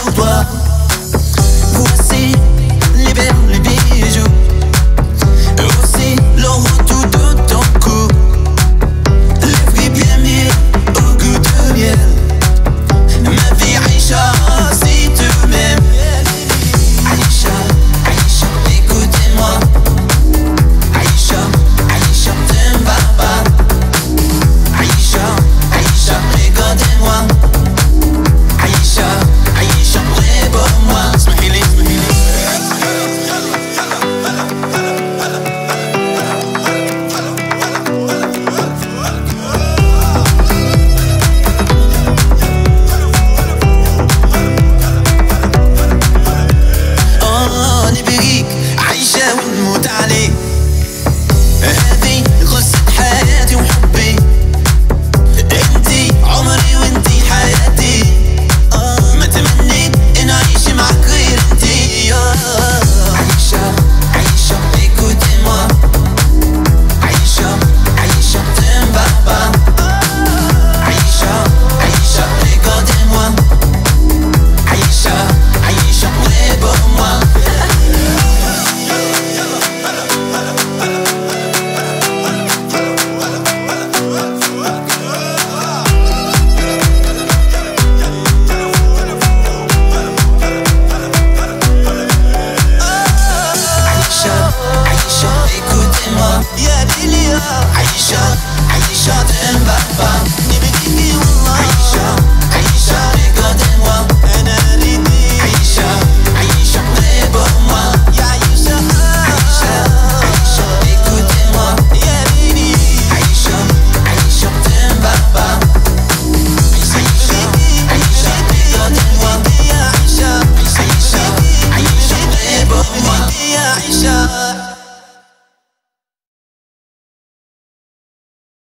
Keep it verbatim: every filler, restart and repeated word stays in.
pour toi. Voici les perles, les bijoux, aussi l'or tout de ton cou, les fruits bien mis au goût de miel. Ma vie Aïcha, si tu m'aimes. Aïcha, Aïcha, écoutez-moi. Aïcha, Aïcha, t'aimes papa. Aïcha, Aïcha, regardez-moi. Aïcha, Aïcha, près pour moi. Smahili, smahili. Oh, نبغيك عايشة ونموت عليك. هذي قصة حياتي وحبي. انتي عمري وانتي حياتي. ما تمنيت ان اعيش معك غير انتي. عايشة عايشة écoutez-moi. عايشة عايشة t'aimes papa. عايشة عايشة regardez-moi. عايشة عايشة près pour moi. Aïcha, écoutez-moi. يا ليلي عايشة عايشة t'aimes papa. نبكي والله. عايشة عايشة regardez-moi. أنا ريدي. عايشة عايشة près pour moi. يا عايشة عايشة عايشة écoutez-moi. يا ليلي عايشة عايشة t'aimes papa. عايشة عايشة regardez-moi. يا عايشة عايشة عايشة près pour moi. يا عايشة